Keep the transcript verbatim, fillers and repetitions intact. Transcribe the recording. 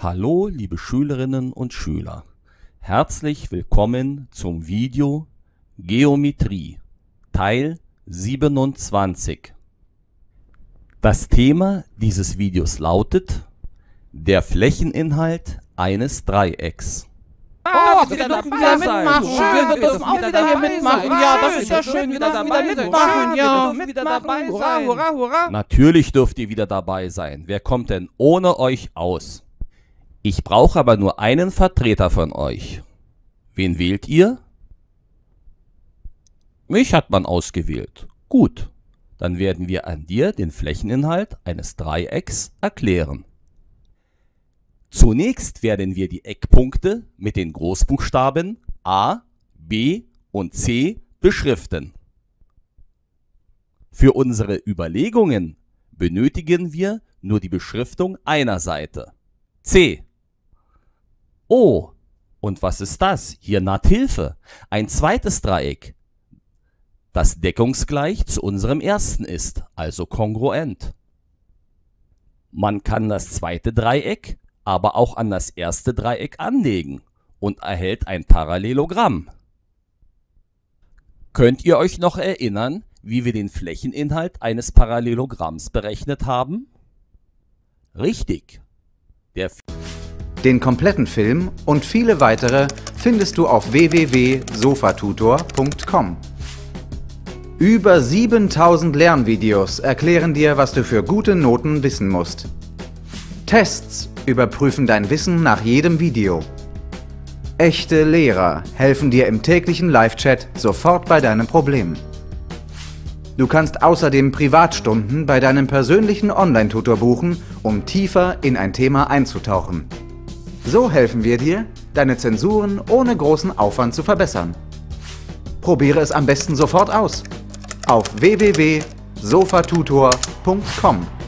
Hallo liebe Schülerinnen und Schüler, herzlich willkommen zum Video Geometrie Teil siebenundzwanzig. Das Thema dieses Videos lautet der Flächeninhalt eines Dreiecks. Ah, wir dürfen wieder mitmachen. Schön, wir dürfen auch wieder hier mitmachen. Ja, das ist ja schön, wir dürfen wieder mitmachen. Ja, mitmachen. Hurra, hurra, hurra. Natürlich dürft ihr wieder dabei sein. Wer kommt denn ohne euch aus? Ich brauche aber nur einen Vertreter von euch. Wen wählt ihr? Mich hat man ausgewählt. Gut, dann werden wir an dir den Flächeninhalt eines Dreiecks erklären. Zunächst werden wir die Eckpunkte mit den Großbuchstaben A, B und C beschriften. Für unsere Überlegungen benötigen wir nur die Beschriftung einer Seite. C. Oh, und was ist das? Hier naht Hilfe. Ein zweites Dreieck, das deckungsgleich zu unserem ersten ist, also kongruent. Man kann das zweite Dreieck aber auch an das erste Dreieck anlegen und erhält ein Parallelogramm. Könnt ihr euch noch erinnern, wie wir den Flächeninhalt eines Parallelogramms berechnet haben? Richtig. Der Den kompletten Film und viele weitere findest du auf w w w punkt sofatutor punkt com. Über siebentausend Lernvideos erklären dir, was du für gute Noten wissen musst. Tests überprüfen dein Wissen nach jedem Video. Echte Lehrer helfen dir im täglichen Live-Chat sofort bei deinen Problemen. Du kannst außerdem Privatstunden bei deinem persönlichen Online-Tutor buchen, um tiefer in ein Thema einzutauchen. So helfen wir dir, deine Zensuren ohne großen Aufwand zu verbessern. Probiere es am besten sofort aus. Auf w w w punkt sofatutor punkt com.